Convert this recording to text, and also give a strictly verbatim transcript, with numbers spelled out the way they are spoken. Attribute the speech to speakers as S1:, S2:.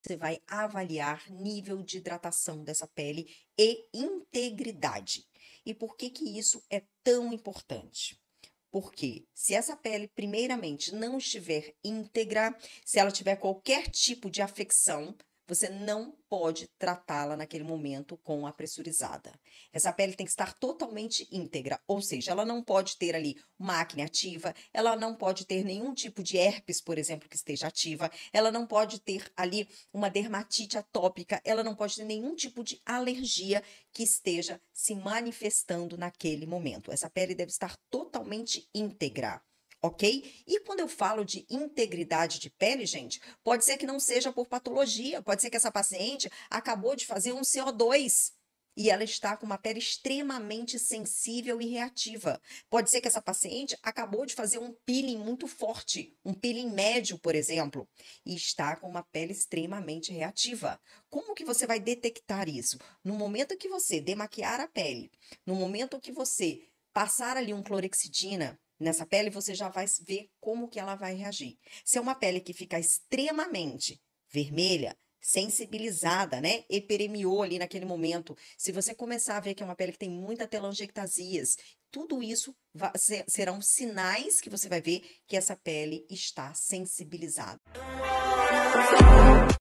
S1: Você vai avaliar nível de hidratação dessa pele e integridade. E por que que isso é tão importante? Porque se essa pele, primeiramente, não estiver íntegra, se ela tiver qualquer tipo de afecção, você não pode tratá-la naquele momento com a pressurizada. Essa pele tem que estar totalmente íntegra, ou seja, ela não pode ter ali uma acne ativa, ela não pode ter nenhum tipo de herpes, por exemplo, que esteja ativa, ela não pode ter ali uma dermatite atópica, ela não pode ter nenhum tipo de alergia que esteja se manifestando naquele momento. Essa pele deve estar totalmente íntegra, ok? E quando eu falo de integridade de pele, gente, pode ser que não seja por patologia, pode ser que essa paciente acabou de fazer um C O dois e ela está com uma pele extremamente sensível e reativa. Pode ser que essa paciente acabou de fazer um peeling muito forte, um peeling médio, por exemplo, e está com uma pele extremamente reativa. Como que você vai detectar isso? No momento que você demaquiar a pele, no momento que você passar ali um clorexidina nessa pele, você já vai ver como que ela vai reagir. Se é uma pele que fica extremamente vermelha, sensibilizada, né? Eperemiou ali naquele momento. Se você começar a ver que é uma pele que tem muita telangiectasias, tudo isso va- se- serão sinais que você vai ver que essa pele está sensibilizada.